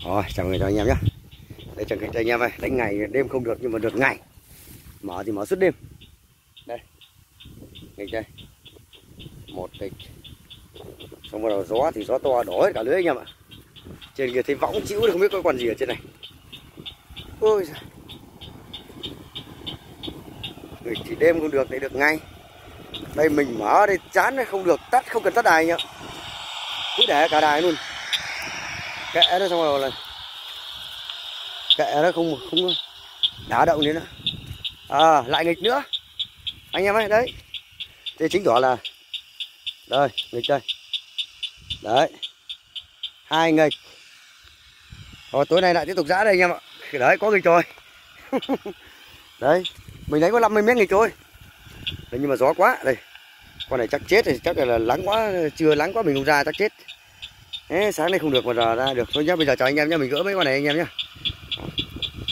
Rồi, chào người cho anh em nhé. Đây chẳng cho anh em ơi, đánh ngày đêm không được nhưng mà được ngày. Mở thì mở suốt đêm. Đây. Nghịch đây. Một nghịch. Xong bắt đầu gió thì gió to đổ hết cả lưới anh em ạ. Trên kia thấy võng chịu không biết có con gì ở trên này. Ôi giời. Nghịch thì đêm không được, để được ngay. Đây mình mở đây chán không được, tắt không cần tắt đài anh ạ. Cứ để cả đài luôn. Kệ nó xong rồi là kệ nó không đá động đến nữa. Lại nghịch nữa anh em ơi. Đấy thì chính tỏ là đây nghịch đây đấy, 2 nghịch. Rồi tối nay lại tiếp tục giã đây anh em ạ. Đấy có nghịch rồi. Đấy mình đánh có 50 mét nghịch thôi. Đấy, nhưng mà gió quá đây, con này chắc chết thì chắc là lắng quá, chưa lắng quá mình không ra chắc chết. Đấy, sáng nay không được mà giờ ra được thôi nhá. Bây giờ chào anh em nhé, mình gỡ mấy con này anh em nhé.